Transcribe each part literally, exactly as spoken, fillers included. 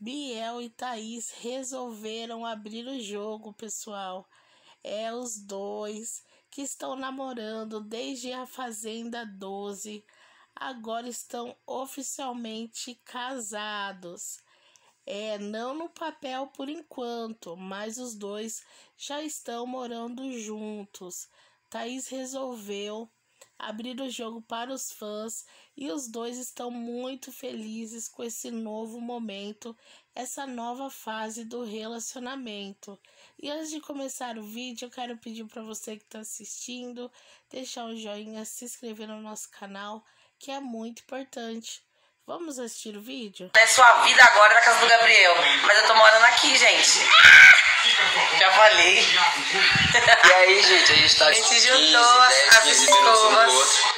Biel e Thaís resolveram abrir o jogo, pessoal. É os dois que estão namorando desde a Fazenda doze. Agora estão oficialmente casados. É, não no papel por enquanto, mas os dois já estão morando juntos. Thaís resolveu abrir o jogo para os fãs e os dois estão muito felizes com esse novo momento, essa nova fase do relacionamento. E antes de começar o vídeo, eu quero pedir para você que está assistindo, deixar um joinha, se inscrever no nosso canal, que é muito importante. Vamos assistir o vídeo? É sua vida agora na casa do Gabriel, mas eu tô morando aqui, gente. Já falei. E aí, gente, a gente tá A gente tipo juntou quinze, dez, as quinze minutos um do escovas. outro.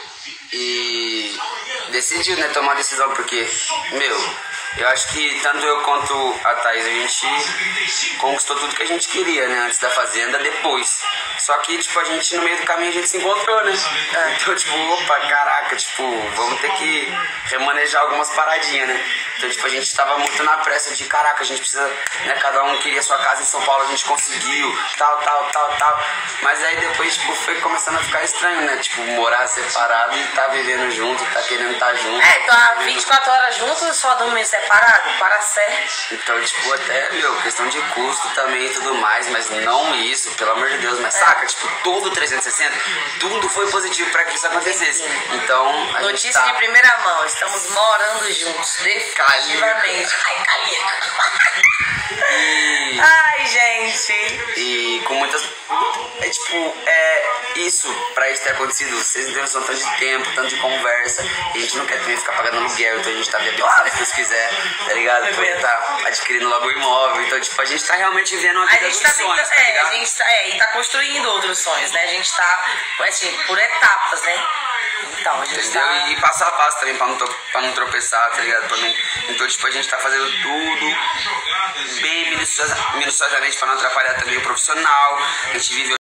E decidiu, né, tomar a decisão, porque, meu, eu acho que tanto eu quanto a Thaís, a gente conquistou tudo que a gente queria, né, antes da Fazenda, depois. Só que, tipo, a gente, no meio do caminho, a gente se encontrou, né? Então, tipo, opa, caraca, tipo, vamos ter que remanejar algumas paradinhas, né? Então, tipo, a gente tava muito na pressa de, caraca, a gente precisa, né, cada um queria sua casa em São Paulo, a gente conseguiu, tal, tal, tal, tal. Mas aí depois, tipo, foi começando a ficar estranho, né? Tipo, morar separado e tá vivendo junto, tá querendo estar junto. É, então há vinte e quatro horas juntos, só dormir separado, para certo. Então, tipo, até, meu, questão de custo também e tudo mais, mas não isso, pelo amor de Deus, mas saca, tipo, todo trezentos e sessenta, tudo foi positivo pra que isso acontecesse. Então, a Notícia gente tá... de primeira mão, estamos morando juntos, definitivamente. Ai, Calica. E... Ai, gente. E com muitas... É tipo, é isso, pra isso ter acontecido, vocês não têm noção tanto de tempo, tanto de conversa. E a gente não quer também ficar pagando aluguel, então a gente tá viabilizando se Deus quiser, tá ligado? Então, tá adquirindo logo o imóvel. Então, tipo, a gente tá realmente vivendo uma A vida gente dos tá sonhos, tentando, tá é, ligado? a gente tá, é, e tá construindo outros sonhos, né? A gente tá, assim, por etapas, né? Então, a gente Entendeu? tá... E, e passo a passo também, pra não, to- pra não tropeçar, tá ligado? Pra não... Então, tipo, a gente tá fazendo tudo bem minuciosa- minuciosamente pra não atrapalhar também o profissional. A gente vive